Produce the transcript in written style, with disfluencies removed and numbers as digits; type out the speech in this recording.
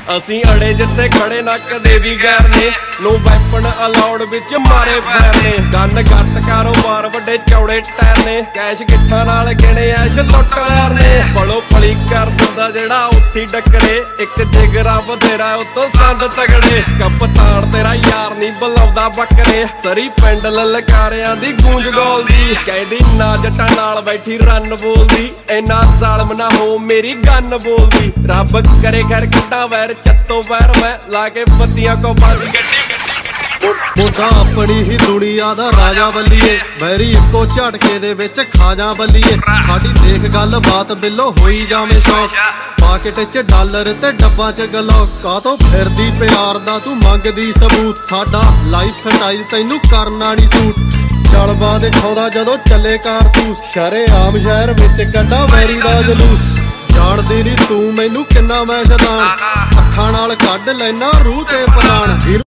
ਅਸੀਂ ਅੜੇ ਜਿੱਥੇ ਖੜੇ ਨਾ ਕਦੇ ਵੀ ਗੈਰ ਨੇ ਨੋ ਵੈਪਨ ਅਲਾਉਡ ਵਿੱਚ ਮਾਰੇ ਫੈਰ ਨੇ ਗੰਨ ਗੱਟ ਕਾਰੋਬਾਰ ਵੱਡੇ ਚੌੜੇ ਟਾਇਰ ਨੇ ਕੈਸ਼ ਗਿੱਠਾਂ ਨਾਲ ਗਿਣੇ ਐਸ਼ ਲੁੱਟ ਲੈਰ ਨੇ ਫਲੋ ਫਲੀ ਕਰ ਦਿੰਦਾ ਜਿਹੜਾ ਉੱਥੀ ਡੱਕਰੇ ਇੱਕ ਜਿਗਰਾ ਬਥੇਰਾ ਉਤੋਂ ਸੰਦ ਤਗੜੇ ਕਪਤਾਨ ਤੇਰਾ ਯਾਰ ਨਹੀਂ ਬੁਲਾਉਂਦਾ ਬੱਕਰੇ ਸਰੀ ਪਿੰਡ ਲਲਕਾਰਿਆਂ ਦੀ ਗੂੰਜ ਗੋਲਦੀ ਕਹਿੰਦੀ ਨਾ ਜੱਟਾਂ ਨਾਲ ਬੈਠੀ ਰੰਨ ਬੋਲਦੀ ਇੰਨਾ ਜ਼ਾਲਮ ਨਾ ਹੋ ਮੇਰੀ ਗੰਨ ਬੋਲਦੀ ਰੱਬ ਕਰੇ ਖੈਰ ਕੱਢਾਂ ਵੈਰ ਚੱਤੋ ਵੈਰ ਮੈਂ ਲਾ ਕੇ ਬੱਤੀਆਂ ਕੋ ਬੰਦ ਗੱਡੀ ਮੋਢਾ ਆਪਣੀ ਹੀ ਦੁਨੀਆ ਦਾ ਰਾਜਾ ਬੱਲੀਏ ਵੈਰੀ ਇੱਕੋ ਝਟਕੇ ਦੇ ਵਿੱਚ ਖਾ ਜਾ ਬੱਲੀਏ ਸਾਡੀ ਦੇਖ ਗੱਲ ਬਾਤ ਬਿੱਲੋ ਹੋਈ ਜਾਵੇਂ ਸ਼ੌਕ ਪਾਕਟ 'ਚ ਡਾਲਰ ਤੇ ਡੱਬਾ 'ਚ ਗਲੋ ਕਾਤੋਂ ਫਿਰਦੀ ਪਿਆਰ ਦਾ ਤੂੰ ਮੰਗਦੀ ਸਬੂਤ ਸਾਡਾ ਲਾਈਫ ਸਟਾਈਲ ਤੈਨੂੰ ਕਰਨਾ ਨਹੀਂ ਸੂਟ ਚਲਵਾ ਦਿਖਾਉਂਦਾ ਜਦੋਂ ਚੱਲੇ ਕਾਰਤੂਸ ਸ਼ਰੇਆਮ ਸ਼ਹਿਰ ਵਿੱਚ ਕੱਢਾ ਵੈਰੀ ਦਾ ਜਲੂਸ ਜਾਣਦੀ ਨੀ ਤੂੰ ਮੈਨੂੰ ਕਿੰਨਾ ਮੈਂ ਸ਼ੈਤਾਨ ਅੱਖਾਂ ਨਾਲ ਕੱਢ ਲੈਣਾ ਰੂਹ ਤੇ ਪਰਾਣ